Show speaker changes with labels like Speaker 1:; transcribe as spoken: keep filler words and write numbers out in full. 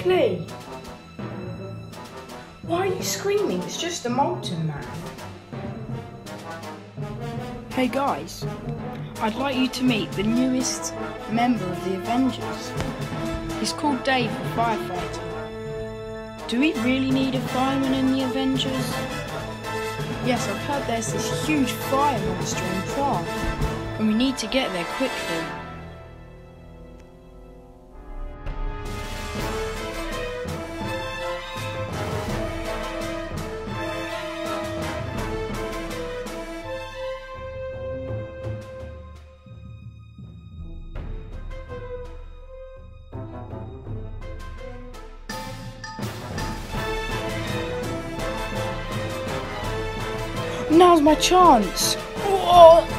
Speaker 1: quickly! Why are you screaming? It's just a molten man. Hey guys, I'd like you to meet the newest member of the Avengers. He's called Dave, the firefighter. Do we really need a fireman in the Avengers? Yes, I've heard there's this huge fire monster in Prague, and we need to get there quickly. Now's my chance! Whoa.